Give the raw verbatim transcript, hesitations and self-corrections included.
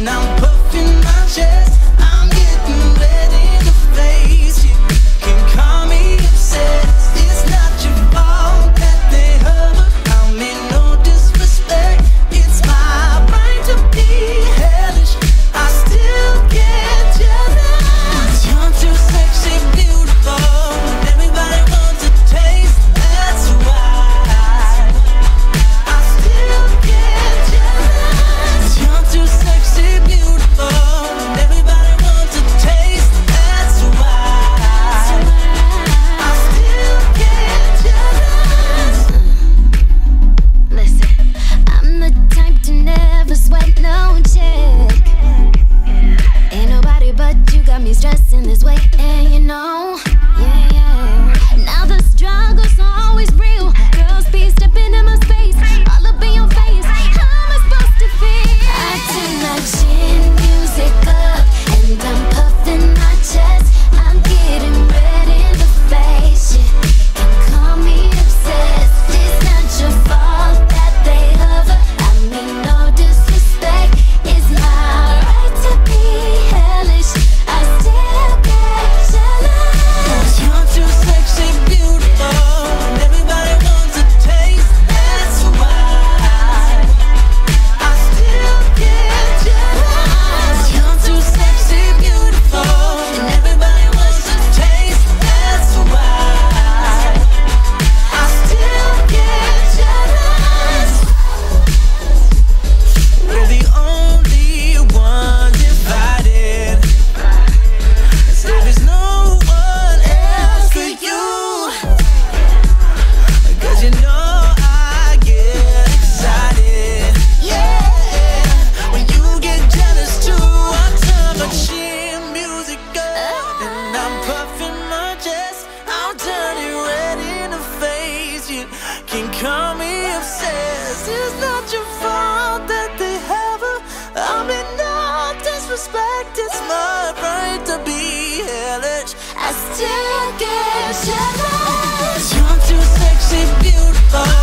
and I'm puffing my chest. I'm getting ready to face you. Can call me obsessed. It's not your fault that they hover. I mean no disrespect. It's my right to be hellish. I still get jealous. You're too sexy, beautiful, and everybody wants a taste. That's why I still get jealous. You're too sexy, beautiful, and everybody wants a taste. That's why I still get jealous. Listen, I'm the type to never sweat no chick. Ain't nobody but you got me stressing this way, and you know, yeah, yeah. Now the struggle's always real. Girls be stepping in my space, all up in your face. How am I supposed to feel? I turn my chin music up, and I'm puffing my chest. I'm getting ready to face you. Can call me obsessed. It's not your fault that they hover. I mean no disrespect. It's my right to be hellish. I still get jealous. You're too sexy, beautiful, and everybody wants a taste. That's why I still get jealous. You're too sexy, beautiful, and everybody wants a taste. That's why I still get jealous. We're the only ones divided. As if there's no one else for you. Cause you know I get excited, yeah, when you get jealous too. I turn my chin music up, and I'm puffing my chest. I'm turning ready to face you. Can call me obsessed. It's not your fault that they have her. I mean no disrespect. It's my right to be hellish. I still get jealous. You're too sexy, beautiful,